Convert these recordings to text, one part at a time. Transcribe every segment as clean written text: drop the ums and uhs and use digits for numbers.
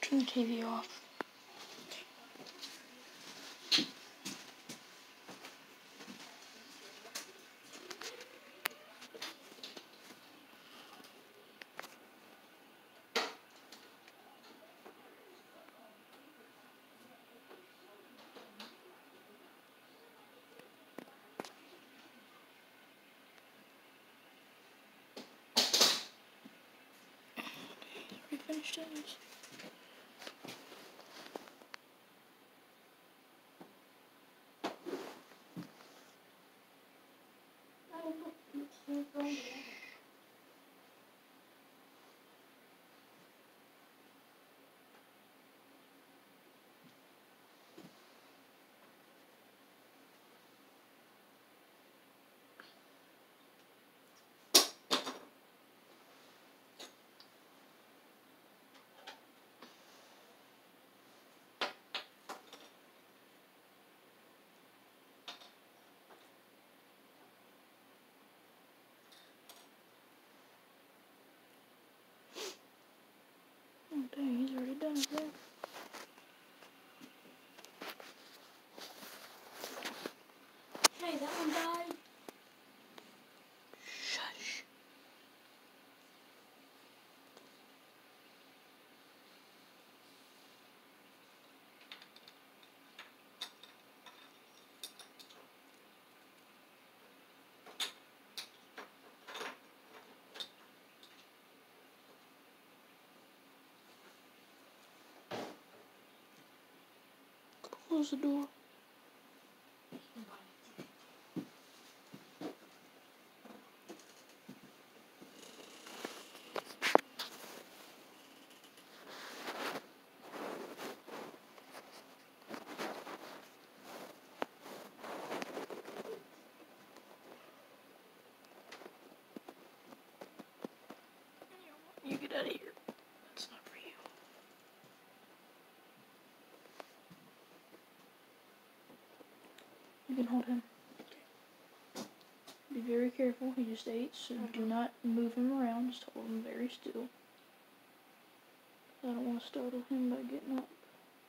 Turn the TV off. We finished it. Oh dang, he's already done it there. Hey, that one died. Shush. Close the door. You get out of here. That's not for you. You can hold him. Be very careful. He just ate, so do not move him around. Just hold him very still. I don't want to startle him by getting up.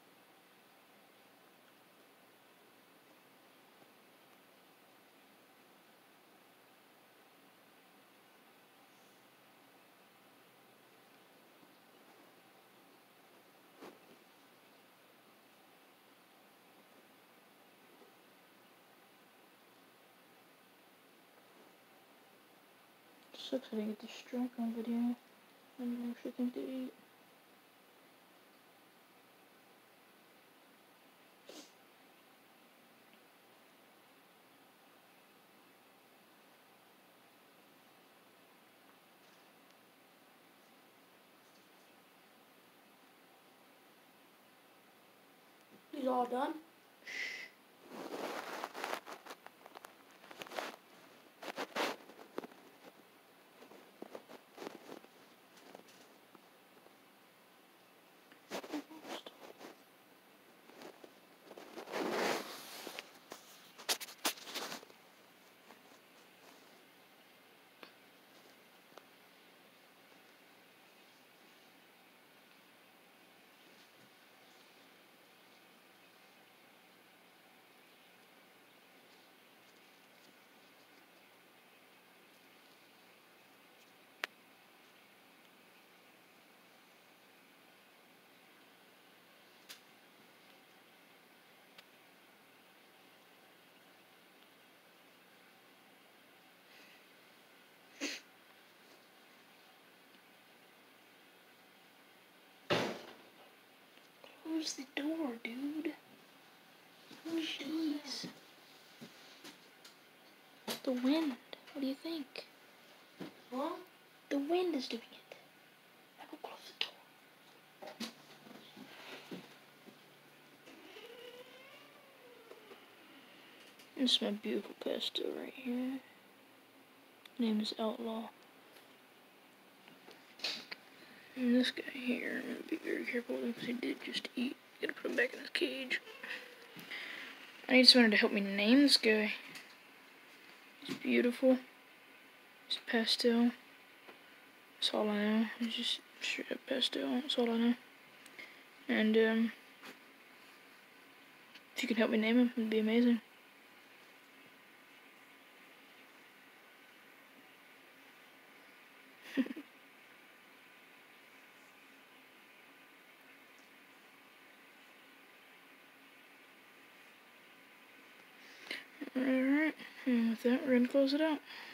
Sucks I didn't get the strike on video. I didn't actually think to eat. He's all done. Close the door, dude. Oh, jeez. The wind. What do you think? Huh? The wind is doing it. I will close the door. This is my beautiful pesto right here. Name is Outlaw. And this guy here, I'm gonna be very careful with him because he did just eat. Gotta put him back in his cage. I need someone to help me name this guy. He's beautiful. He's pastel. That's all I know. He's just straight up pastel. That's all I know. And if you can help me name him, it'd be amazing. Alright, and with that, we're gonna close it out.